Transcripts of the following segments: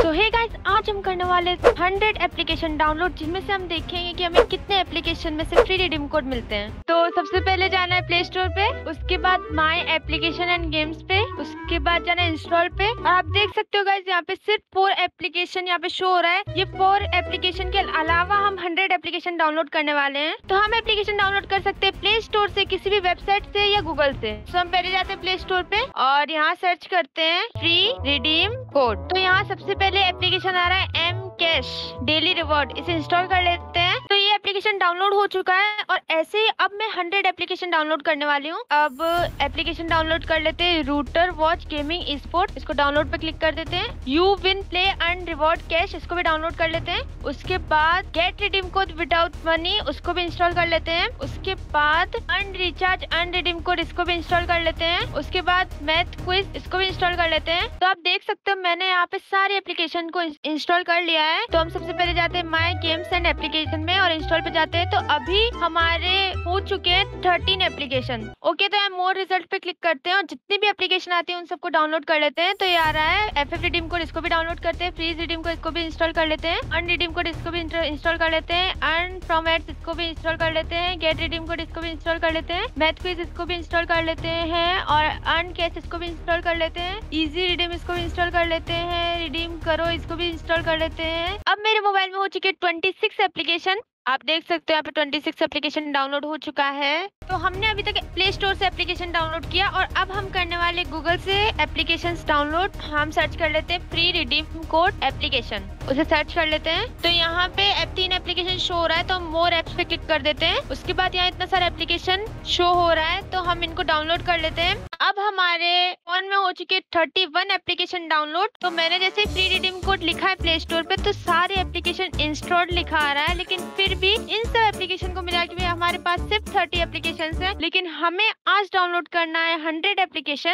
तो hey guys, आज हम करने वाले 100 एप्लीकेशन डाउनलोड, जिनमें से हम देखेंगे कि हमें कितने एप्लीकेशन में से फ्री रिडीम कोड मिलते हैं। तो सबसे पहले जाना है प्ले स्टोर पे, उसके बाद माय एप्लीकेशन एंड गेम्स पे, उसके बाद जाना है इंस्टॉल पे। और आप देख सकते हो गाइस, यहाँ पे सिर्फ 4 एप्लीकेशन यहाँ पे शो हो रहा है। ये 4 एप्लीकेशन के अलावा हम 100 एप्लीकेशन डाउनलोड करने वाले हैं। तो हम एप्लीकेशन डाउनलोड कर सकते हैं प्ले स्टोर से, किसी भी वेबसाइट से या गूगल से। तो हम पहले जाते हैं प्ले स्टोर पे और यहाँ सर्च करते हैं फ्री रिडीम कोड। तो यहाँ सबसे पहले एप्लीकेशन आ रहा है एम कैश डेली रिवॉर्ड, इसे इंस्टॉल कर लेते हैं। तो ये एप्लीकेशन डाउनलोड हो चुका है और ऐसे ही अब मैं 100 एप्लीकेशन डाउनलोड करने वाली हूँ। अब एप्लीकेशन डाउनलोड कर लेते हैं रूटर वॉच गेमिंग स्पोर्ट, इसको डाउनलोड पे क्लिक कर देते हैं। You win play and reward cash, इसको भी डाउनलोड कर लेते हैं। उसके बाद get redeem code without money, उसको भी इंस्टॉल कर लेते हैं। उसके बाद earn recharge earn redeem code, इसको भी इंस्टॉल कर लेते हैं। उसके बाद मैथ क्विज, इसको भी इंस्टॉल कर लेते हैं। तो आप देख सकते हो मैंने यहाँ पे सारे एप्लीकेशन को इंस्टॉल कर लिया है। तो हम सबसे पहले जाते हैं माय गेम्स एंड एप्लीकेशन में और इंस्टॉल पे जाते हैं। तो अभी हमारे हो चुके हैं 13 एप्लीकेशन। ओके, तो हम मोर रिजल्ट पे क्लिक करते हैं और जितनी भी एप्लीकेशन आती है उन सबको डाउनलोड कर लेते हैं। तो ये आ रहा है एफएफ रिडीम कोड, इसको भी डाउनलोड करते हैं। फ्रीज रिडीम कोड, इसको भी इंस्टॉल कर लेते हैं। अर्न रिडीम कोड, इसको भी इंस्टॉल कर लेते हैं। अर्न फ्रॉम एड्स, इसको भी इंस्टॉल कर लेते हैं। गेट रिडीम कोड, इसको भी इंस्टॉल कर लेते हैं। मैथ क्विज, इसको भी इंस्टॉल कर लेते हैं। और अर्न कैश, इसको भी इंस्टॉल कर लेते हैं। इजी रिडीम, इसको भी इंस्टॉल कर लेते हैं। रिडीम करो, इसको भी इंस्टॉल कर लेते हैं। अब मेरे मोबाइल में हो चुके 26 एप्लीकेशन। आप देख सकते हो यहाँ पे 26 एप्लीकेशन डाउनलोड हो चुका है। तो हमने अभी तक प्ले स्टोर से एप्लीकेशन डाउनलोड किया और अब हम करने वाले गूगल से एप्लीकेशन डाउनलोड। हम सर्च कर लेते हैं फ्री रिडीम कोड एप्लीकेशन, उसे सर्च कर लेते हैं। तो यहाँ पे 3 एप्लीकेशन शो हो रहा है, तो हम मोर एप्स पे क्लिक कर देते हैं। उसके बाद यहाँ इतना सारा एप्लीकेशन शो हो रहा है, तो हम इनको डाउनलोड कर लेते हैं। अब हमारे फोन में हो चुके 31 एप्लीकेशन डाउनलोड। तो मैंने जैसे फ्री रिडीम कोड लिखा है प्ले स्टोर पे, तो सारे एप्लीकेशन इंस्टॉल्ड लिखा आ रहा है। लेकिन फिर भी इन सब एप्लीकेशन को मिला के हमारे पास सिर्फ 30 एप्लीकेशन है। लेकिन हमें आज डाउनलोड करना है 100 एप्लीकेशन।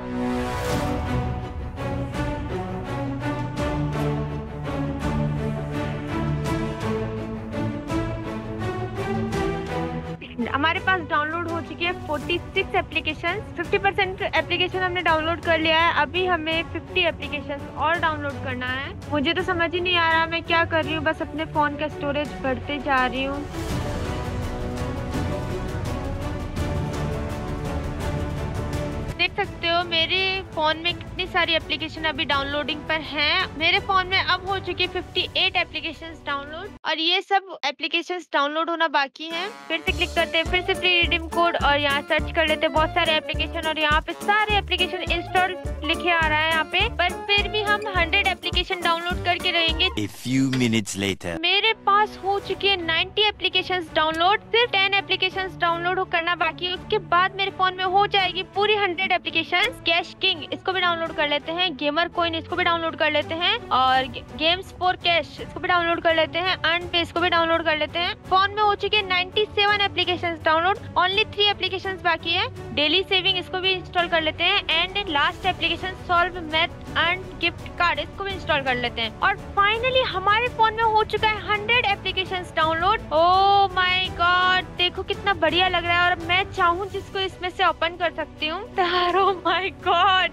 हमारे पास डाउनलोड हो चुकी है 46 एप्लीकेशन। 50% एप्लीकेशन हमने डाउनलोड कर लिया है। अभी हमें 50 एप्लीकेशन और डाउनलोड करना है। मुझे तो समझ ही नहीं आ रहा मैं क्या कर रही हूँ, बस अपने फोन का स्टोरेज बढ़ते जा रही हूँ। देख सकते हो मेरे फोन में कितनी सारी एप्लीकेशन अभी डाउनलोडिंग पर हैं। मेरे फोन में अब हो चुकी 58 एप्लीकेशंस डाउनलोड और ये सब एप्लीकेशंस डाउनलोड होना बाकी हैं। फिर से क्लिक करते हैं, फिर से फ्री रिडीम कोड और यहाँ सर्च कर लेते हैं बहुत सारे एप्लीकेशन और यहाँ पे सारे एप्लीकेशन इंस्टॉल लिखे आ रहा है यहाँ पे। पर फिर भी हम 100 एप्लीकेशन डाउनलोड करके रहेंगे। A few minutes later. मेरे पास हो चुके हैं 90 एप्लीकेशंस डाउनलोड। सिर्फ 10 एप्लीकेशंस डाउनलोड करना बाकी है, उसके बाद मेरे फोन में हो जाएगी पूरी 100 एप्लीकेशन। कैश किंग, इसको भी डाउनलोड कर लेते हैं। गेमर कॉइन, इसको भी डाउनलोड कर लेते हैं। और गेम्स फॉर कैश, इसको भी डाउनलोड कर लेते हैं। अर्न पे, इसको भी डाउनलोड कर लेते हैं। फोन में हो चुके 97 एप्लीकेशन डाउनलोड, ओनली 3 एप्लीकेशन बाकी है। डेली सेविंग, इसको भी इंस्टॉल कर लेते हैं। And last application solve math earn gift card, इसको भी इंस्टॉल कर लेते हैं। और फाइनली हमारे फोन में हो चुका है 100 application download. Oh my god, देखो कितना बढ़िया लग रहा है। और मैं चाहूँ जिसको इसमें से ओपन कर सकती हूँ। ओह माय गॉड,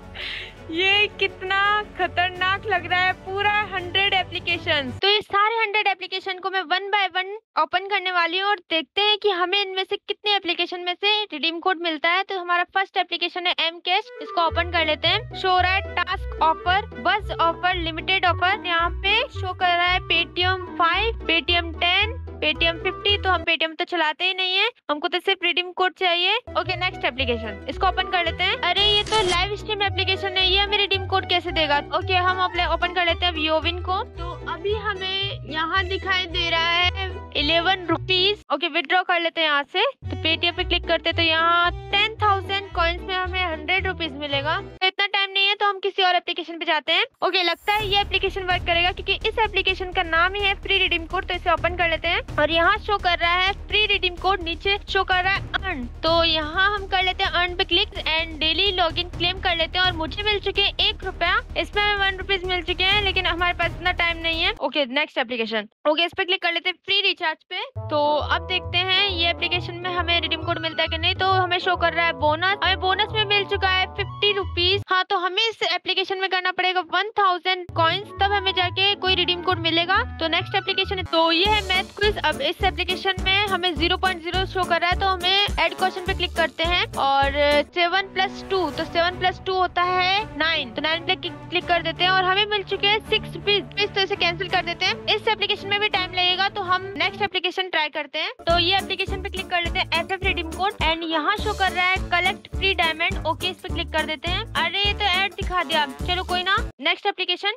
ये कितना खतरनाक लग रहा है, पूरा 100 एप्लीकेशन। तो ये सारे 100 एप्लीकेशन को मैं 1 बाय 1 ओपन करने वाली हूँ और देखते हैं कि हमें इनमें से कितने एप्लीकेशन में से रिडीम कोड मिलता है। तो हमारा फर्स्ट एप्लीकेशन है एम कैश, इसको ओपन कर लेते हैं। शो रहा है टास्क ऑफर, बस ऑफर, लिमिटेड ऑफर। यहाँ पे शो कर रहा है पेटीएम 5, पेटीएम 10, पेटीएम 50। तो हम पेटीएम तो चलाते ही नहीं है, हमको तो सिर्फ रिडीम कोड चाहिए। ओके, नेक्स्ट एप्लीकेशन, इसको ओपन कर लेते हैं। अरे ये तो लाइव स्ट्रीम एप्लीकेशन है, ये हमें रिडीम कोड कैसे देगा? ओके, हम ओपन कर लेते हैं वियोविन को। तो अभी हमें यहाँ दिखाई दे रहा है 11 रुपीज। ओके, विड्रॉ कर लेते हैं यहाँ से। तो पेटीएम पे क्लिक करते हैं, तो यहाँ 10,000 कॉइन्स में हमें 100 रुपीज मिलेगा। तो इतना टाइम नहीं है, तो हम किसी और एप्लीकेशन पे जाते हैं। ओके, लगता है ये एप्लीकेशन वर्क करेगा क्योंकि इस एप्लीकेशन का नाम ही है फ्री रिडीम कोड। तो इसे ओपन कर लेते हैं और यहाँ शो कर रहा है फ्री रिडीम कोड, नीचे शो कर रहा है अर्न। तो यहाँ हम कर लेते हैं अर्न पे click and daily login claim कर लेते हैं। और मुझे मिल चुके हैं 1 रुपया, इसमें हमें 1 रुपीज मिल चुके हैं, लेकिन हमारे पास इतना टाइम नहीं है। Okay, next application. ओके, इस पे क्लिक कर लेते हैं फ्री रिचार्ज पे। तो अब देखते हैं ये एप्लीकेशन में हमें हमें रिडीम कोड मिलता है कि नहीं। तो हमें शो कर रहा है बोनस, हमें बोनस में मिल चुका है 50 रुपीज। हाँ, तो हमें इस एप्लीकेशन में करना पड़ेगा 1000 कॉइन्स, तब हमें जाके कोई रिडीम कोड मिलेगा। तो नेक्स्ट एप्लीकेशन है, तो ये है मैथ क्विज। अब इस एप्लीकेशन में हमें 0.0 शो कर रहा है, तो हमें ऐड क्वेश्चन पे क्लिक करते हैं और 7+2, तो 7+2 होता है 9, तो 9 पे क्लिक कर देते हैं और हमें मिल चुके हैं 6 रुपीज। तो इसे कैंसिल कर देते हैं। इस एप्लीकेशन में भी टाइम लगेगा, तो हम नेक्स्ट एप्लीकेशन ट्राई करते हैं। तो ये एप्लीकेशन पे क्लिक कर लेते हैं FF रिडीम कोड एंड यहाँ शो कर रहा है कलेक्ट फ्री डायमंड। ओके, इस पे क्लिक कर देते हैं। अरे ये तो ऐड दिखा दिया, चलो कोई ना। नेक्स्ट एप्लीकेशन,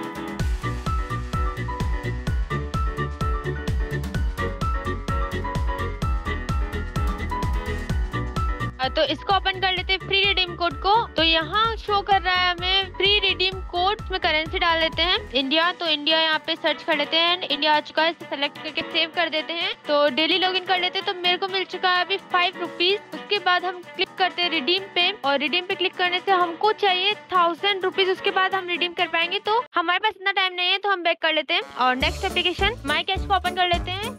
तो इसको ओपन कर लेते हैं फ्री रिडीम कोड को। तो यहाँ शो कर रहा है हमें फ्री रिडीम कोड में करेंसी डाल देते हैं इंडिया। तो इंडिया यहाँ पे सर्च कर लेते हैं, इंडिया आ चुका है, इसे सेलेक्ट करके सेव कर देते हैं। तो डेली लॉगिन कर लेते हैं। तो मेरे को मिल चुका है अभी 5 रुपीज। उसके बाद हम क्लिक करते हैं रिडीम पे और रिडीम पे क्लिक करने से हमको चाहिए 1000 रुपीज। उसके बाद हम रिडीम कर पाएंगे। तो हमारे पास इतना टाइम नहीं है, तो हम बैक कर लेते हैं और नेक्स्ट एप्लीकेशन माई कैश को ओपन कर लेते हैं।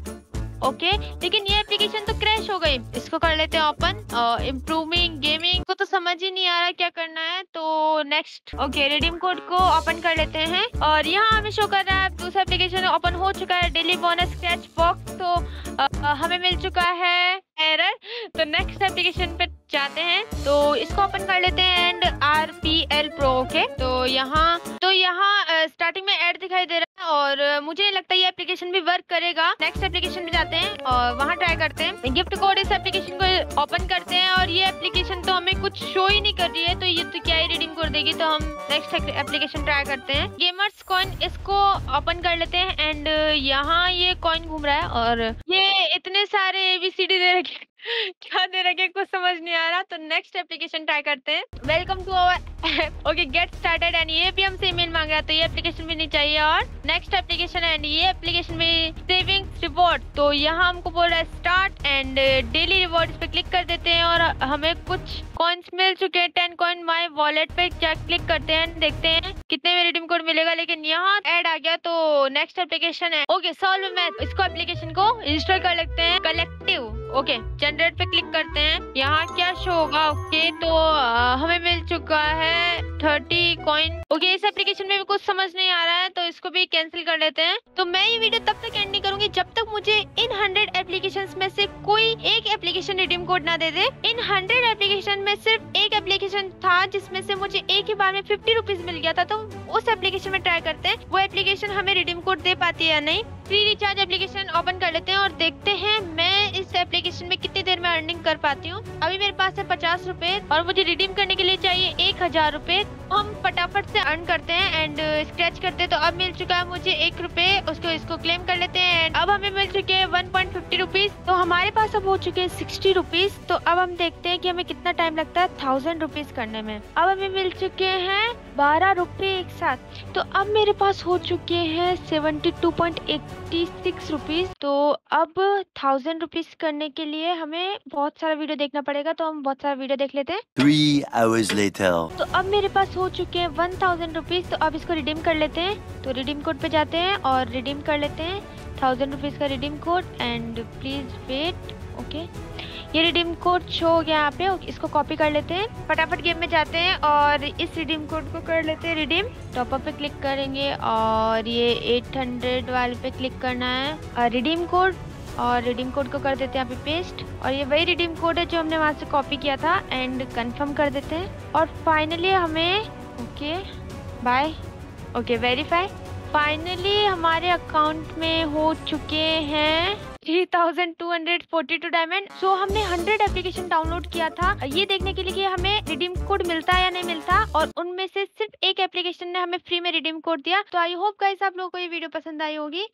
ओके, लेकिन ये एप्लीकेशन तो क्रैश हो गई। इसको कर लेते हैं ओपन। इम्प्रूविंग गेमिंग को तो समझ ही नहीं आ रहा क्या करना है। तो नेक्स्ट, ओके, रिडीम कोड को ओपन कर लेते हैं और यहाँ हमें शो कर रहा है दूसरा एप्लीकेशन ओपन हो चुका है, डेली बोनस स्क्रैच बॉक्स। तो हमें मिल चुका है एरर। तो नेक्स्ट एप्लीकेशन पे जाते हैं, तो इसको ओपन कर लेते हैं एंड RPL Pro। ओके, तो यहाँ स्टार्टिंग में ऐड दिखाई दे रहा है और मुझे नहीं लगता ये एप्लीकेशन भी वर्क करेगा। नेक्स्ट एप्लीकेशन पे जाते हैं और वहाँ ट्राई करते हैं। गिफ्ट कोड, इस एप्लीकेशन को ओपन करते हैं और ये एप्लीकेशन तो हमें कुछ शो ही नहीं कर रही है। तो ये तो क्या ही रिडीम कोड देगी। तो हम नेक्स्ट एप्लीकेशन ट्राई करते हैं, गेमर्स कॉइन। इसको ओपन कर लेते हैं एंड यहाँ ये कॉइन घूम रहा है और ये इतने सारे ABCD दे रखे क्या दे रखे कुछ समझ नहीं आ रहा। तो नेक्स्ट एप्लीकेशन ट्राई करते हैं, welcome to our app. Okay, get started and ये भी हमसे ईमेल मांग रहा है, तो ये एप्लीकेशन भी नहीं चाहिए। और नेक्स्ट एप्लीकेशन एंड ये एप्लीकेशन में सेविंग रिवॉर्ड। तो यहाँ हमको बोल रहा है स्टार्ट एंड डेली रिवॉर्ड, पे क्लिक कर देते हैं और हमें कुछ कॉइन्स मिल चुके हैं। 10 कॉइन माई वॉलेट पे क्लिक करते हैं, देखते हैं कितने में रिडीम कोड मिलेगा। लेकिन यहाँ ऐड आ गया। तो नेक्स्ट एप्लीकेशन है ओके सॉल्व मैथ। इसको एप्लीकेशन को इंस्टॉल कर लेते हैं, कलेक्टिव। ओके, जनरेट पे क्लिक करते हैं। यहाँ क्या शो होगा? ओके, तो हमें मिल चुका है 30 कॉइन। ओके, इस एप्लीकेशन में भी कुछ समझ नहीं आ रहा है, तो इसको भी कैंसिल कर लेते हैं। तो मैं ये वीडियो तब तक एंड नहीं करूंगी जब तक मुझे इन 100 एप्लीकेशंस में से कोई एक एप्लीकेशन रिडीम कोड ना दे दे। इन 100 एप्लीकेशन में सिर्फ एक एप्लीकेशन था जिसमें से मुझे एक ही बार में 50 रुपीज मिल गया था। तो उस एप्लीकेशन में ट्राई करते हैं वो एप्लीकेशन हमें रिडीम कोड दे पाती है या नहीं। फ्री रिचार्ज एप्लीकेशन ओपन कर लेते हैं और देखते हैं मैं इस एप्लीकेशन में कितनी देर में अर्निंग कर पाती हूँ। अभी मेरे पास है 50 रुपए और मुझे रिडीम करने के लिए चाहिए 1000 रुपए। हम फटाफट से अर्न करते हैं एंड स्क्रैच करते हैं। तो अब मिल चुका है मुझे 1 रुपए, इसको क्लेम कर लेते हैं एंड अब हमें मिल चुके हैं 1.50 रुपीज। तो हमारे पास अब हो चुके हैं 60 रुपीज। तो अब हम देखते हैं कि हमें कितना टाइम लगता है 1000 रुपीज करने में। अब हमें मिल चुके हैं 12 रुपए एक साथ। तो अब मेरे पास हो चुके हैं 72.86 रुपीज। तो अब 1000 रुपीज करने के लिए हमें बहुत सारा वीडियो देखना पड़ेगा। तो हम बहुत सारा वीडियो देख लेते हैं। 3 hours later. तो अब मेरे पास हो चुके हैं 1000 रुपीज। तो अब इसको रिडीम कर लेते हैं। तो रिडीम कोड पे जाते हैं और रिडीम कर लेते हैं 1000 रुपीज का redeem code and please wait. Okay, ये रिडीम कोड शो हो गया यहाँ पे। इसको कॉपी कर लेते हैं, फटाफट गेम में जाते हैं और इस रिडीम कोड को कर लेते हैं रिडीम। टॉप अप पे क्लिक करेंगे और ये 800 वाले पे क्लिक करना है रिडीम कोड और रिडीम कोड को कर देते हैं यहाँ पे पेस्ट। और ये वही रिडीम कोड है जो हमने वहाँ से कॉपी किया था एंड कंफर्म कर देते हैं। और फाइनली हमें okay bye okay verify. Finally हमारे अकाउंट में हो चुके हैं 3242 डायमंड। सो हमने 100 एप्लीकेशन डाउनलोड किया था ये देखने के लिए कि हमें रिडीम कोड मिलता है या नहीं मिलता, और उनमें से सिर्फ एक एप्लीकेशन ने हमें फ्री में रिडीम कोड दिया। तो आई होप गाइस आप लोगों को ये वीडियो पसंद आई होगी।